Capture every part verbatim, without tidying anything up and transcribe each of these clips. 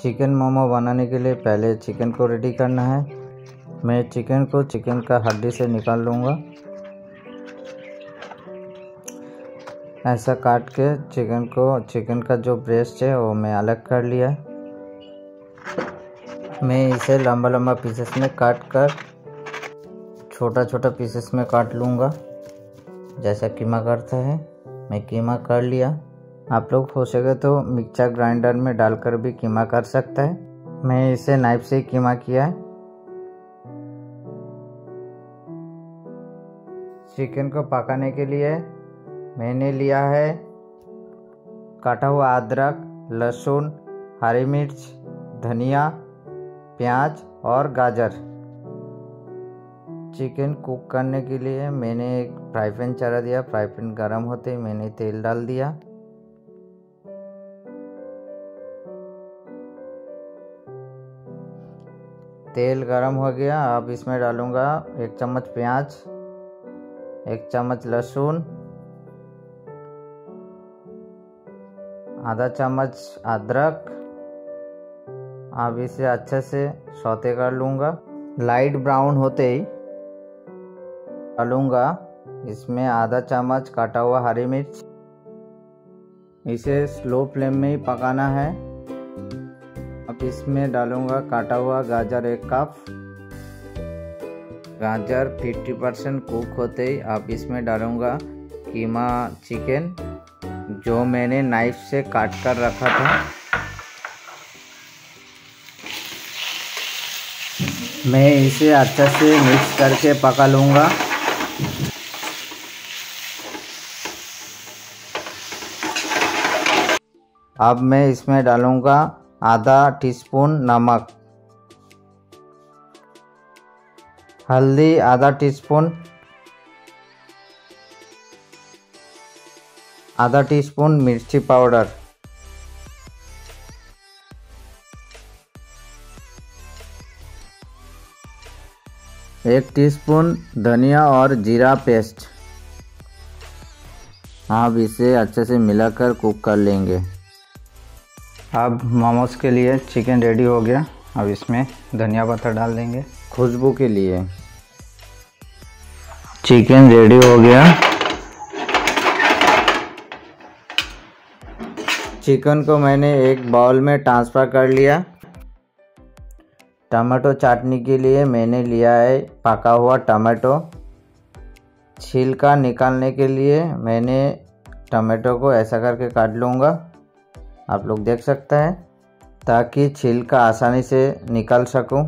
Chicken momo बनाने के लिए पहले चिकन को रेडी करना है। मैं चिकन को चिकन का हड्डी से निकाल लूँगा। ऐसा काट के चिकन को चिकन का जो ब्रेस्ट है वो मैं अलग कर लिया। मैं इसे लंबा लंबा पीसेस में काट कर छोटा छोटा पीसेस में काट लूँगा, जैसा कीमा करता है। मैं कीमा कर लिया। आप लोग हो सके तो मिक्सर ग्राइंडर में डालकर भी कीमा कर सकता है। मैं इसे नाइफ से कीमा किया है। चिकन को पकाने के लिए मैंने लिया है काटा हुआ अदरक, लहसुन, हरी मिर्च, धनिया, प्याज और गाजर। चिकन कुक करने के लिए मैंने एक फ्राई पैन चढ़ा दिया। फ्राई पैन गर्म होते ही मैंने तेल डाल दिया। तेल गरम हो गया। अब इसमें डालूंगा एक चम्मच प्याज, एक चम्मच लहसुन, आधा चम्मच अदरक। अब इसे अच्छे से सौते कर लूँगा। लाइट ब्राउन होते ही डालूँगा इसमें आधा चम्मच काटा हुआ हरी मिर्च। इसे स्लो फ्लेम में ही पकाना है। अब इसमें डालूंगा काटा हुआ गाजर एक कप। गाजर पचास परसेंट कुक होते ही अब इसमें डालूंगा कीमा चिकन जो मैंने नाइफ से काट कर रखा था। मैं इसे अच्छे से मिक्स करके पका लूँगा। अब मैं इसमें डालूंगा आधा टीस्पून नमक, हल्दी आधा टीस्पून, आधा टीस्पून मिर्ची पाउडर, एक टीस्पून धनिया और जीरा पेस्ट। अब इसे अच्छे से मिलाकर कुक कर लेंगे। अब मोमोज के लिए चिकन रेडी हो गया। अब इसमें धनिया पत्ता डाल देंगे खुशबू के लिए। चिकन रेडी हो गया। चिकन को मैंने एक बाउल में ट्रांसफ़र कर लिया। टमाटो चटनी के लिए मैंने लिया है पका हुआ टमाटो। छिलका निकालने के लिए मैंने टमाटो को ऐसा करके काट लूँगा। आप लोग देख सकते हैं ताकि छिलका आसानी से निकाल सकूं।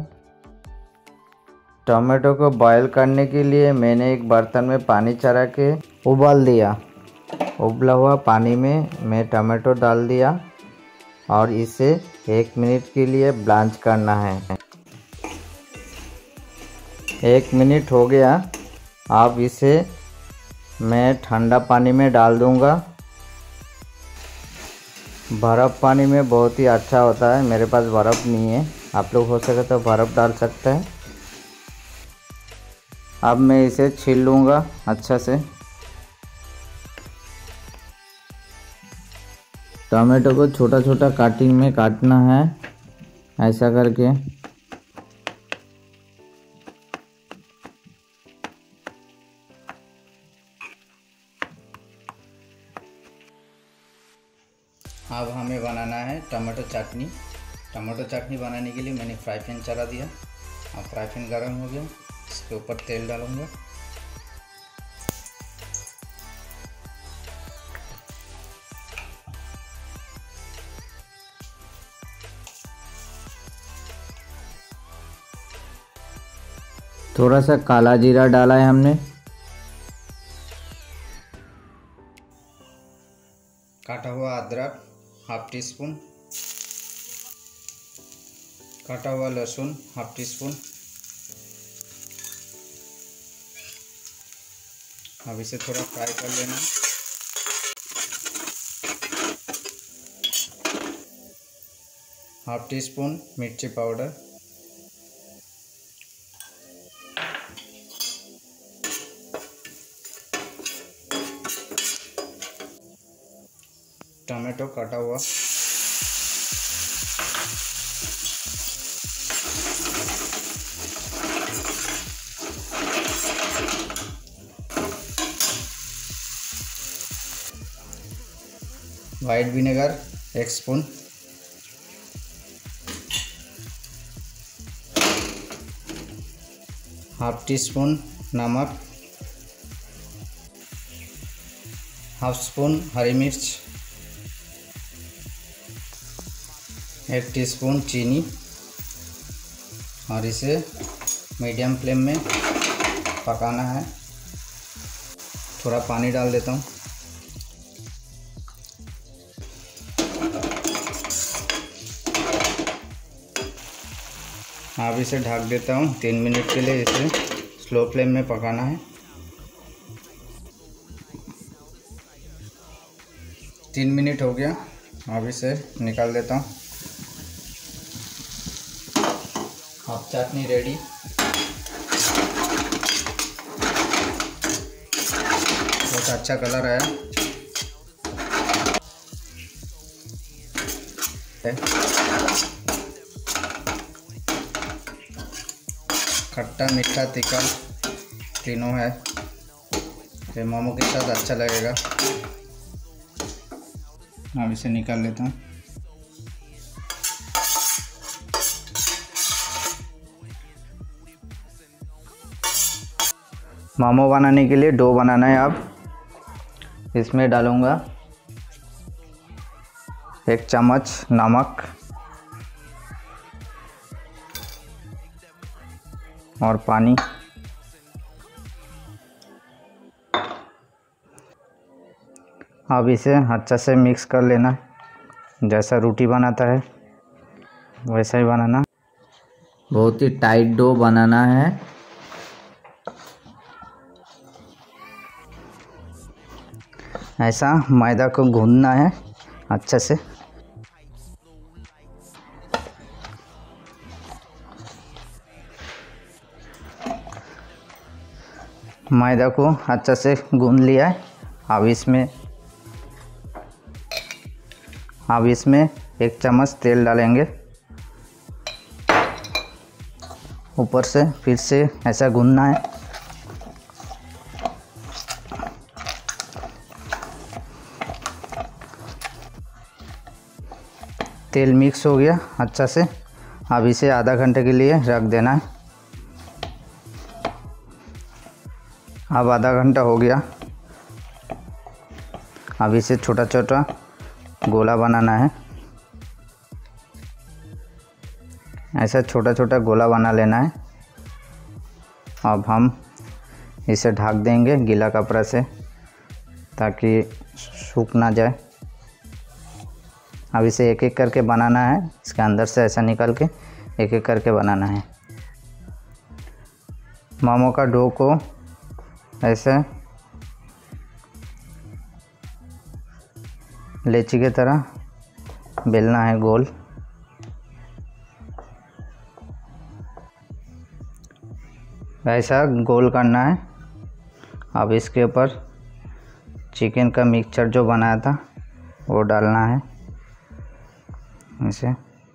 टमाटो को बॉईल करने के लिए मैंने एक बर्तन में पानी चढ़ा के उबाल दिया। उबला हुआ पानी में मैं टमाटो डाल दिया और इसे एक मिनट के लिए ब्लांच करना है। एक मिनट हो गया। अब इसे मैं ठंडा पानी में डाल दूंगा। बर्फ़ पानी में बहुत ही अच्छा होता है। मेरे पास बर्फ़ नहीं है, आप लोग हो सके तो बर्फ़ डाल सकते हैं। अब मैं इसे छील लूँगा अच्छा से। टमाटो को छोटा छोटा कटिंग में काटना है ऐसा करके। अब हमें बनाना है टमाटो चटनी। टमाटो चटनी बनाने के लिए मैंने फ्राई पैन चला दिया। अब फ्राई पैन गर्म हो गया, इसके ऊपर तेल डालूंगा। थोड़ा सा काला जीरा डाला है हमने। काटा हुआ अदरक हाफ टी स्पून, काटा हुआ लहसुन हाफ टी स्पून। अब इसे थोड़ा फ्राई कर लेना। हाफ टी स्पून मिर्ची पाउडर, टमाटो काटा हुआ, वाइट विनेगर एक स्पून, हाफ टी स्पून नमक, हाफ स्पून हरी मिर्च, एक टीस्पून चीनी, और इसे मीडियम फ्लेम में पकाना है। थोड़ा पानी डाल देता हूँ। अब इसे ढक देता हूँ तीन मिनट के लिए। इसे स्लो फ्लेम में पकाना है। तीन मिनट हो गया, अब इसे निकाल देता हूँ। अब चटनी रेडी। बहुत अच्छा कलर आया। खट्टा मीठा तीखा तीनों है। ये मोमो के साथ अच्छा लगेगा। अब इसे निकाल लेता हूँ। मोमो बनाने के लिए डो बनाना है। अब इसमें डालूँगा एक चम्मच नमक और पानी। अब इसे अच्छा से मिक्स कर लेना। जैसा रोटी बनाता है वैसा ही बनाना। बहुत ही टाइट डो बनाना है। ऐसा मैदा को गूंदना है अच्छे से। मैदा को अच्छे से गूंद लिया है। अब इसमें अब इसमें एक चम्मच तेल डालेंगे ऊपर से। फिर से ऐसा गूंदना है। तेल मिक्स हो गया अच्छा से। अब इसे आधा घंटे के लिए रख देना है। अब आधा घंटा हो गया। अब इसे छोटा छोटा गोला बनाना है। ऐसा छोटा छोटा गोला बना लेना है। अब हम इसे ढक देंगे गीला कपड़ा से ताकि सूख ना जाए। अब इसे एक एक करके बनाना है। इसके अंदर से ऐसा निकाल के एक एक करके बनाना है। मोमो का डो को ऐसे लेची की तरह बेलना है गोल। ऐसा गोल करना है। अब इसके ऊपर चिकन का मिक्सचर जो बनाया था वो डालना है इसे।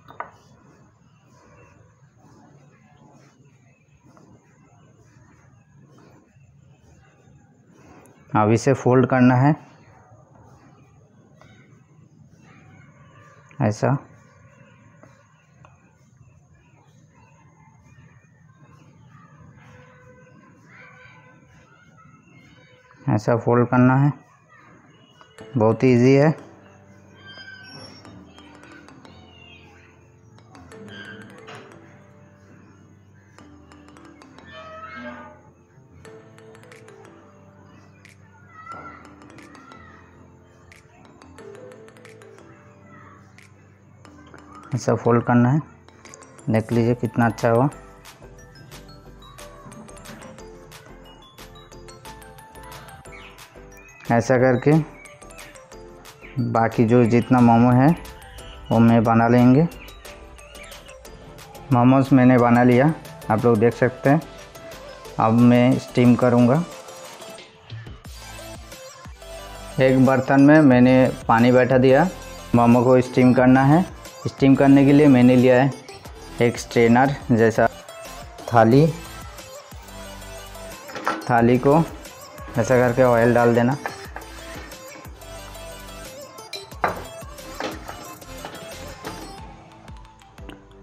अब इसे फोल्ड करना है ऐसा। ऐसा फोल्ड करना है। बहुत इजी है। ऐसा फोल्ड करना है। देख लीजिए कितना अच्छा हुआ। ऐसा करके बाकी जो जितना मोमो है वो मैं बना लेंगे। मोमोज मैंने बना लिया, आप लोग देख सकते हैं। अब मैं स्टीम करूँगा। एक बर्तन में मैंने पानी बैठा दिया। मोमो को स्टीम करना है। स्टीम करने के लिए मैंने लिया है एक स्ट्रेनर जैसा थाली। थाली को ऐसा करके ऑयल डाल देना।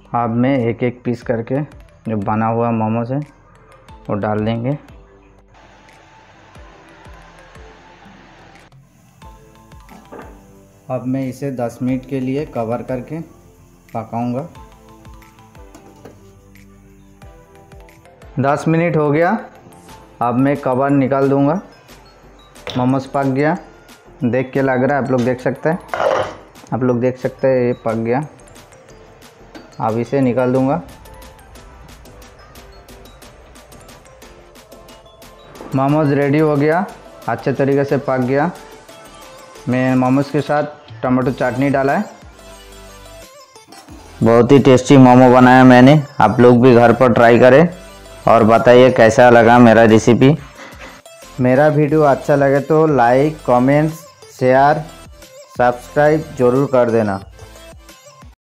अब में एक एक पीस करके जो बना हुआ मोमोज है वो डाल देंगे। अब मैं इसे दस मिनट के लिए कवर करके पकाऊंगा। दस मिनट हो गया, अब मैं कवर निकाल दूंगा। मोमोज पक गया, देख के लग रहा है, आप लोग देख सकते हैं, आप लोग देख सकते हैं ये पक गया। अब इसे निकाल दूंगा। मोमोज रेडी हो गया, अच्छे तरीके से पक गया। मैं मोमोज के साथ टमाटो चटनी डाला है। बहुत ही टेस्टी मोमो बनाया मैंने, आप लोग भी घर पर ट्राई करें और बताइए कैसा लगा मेरा रेसिपी। मेरा वीडियो अच्छा लगे तो लाइक, कमेंट्स, शेयर, सब्सक्राइब ज़रूर कर देना।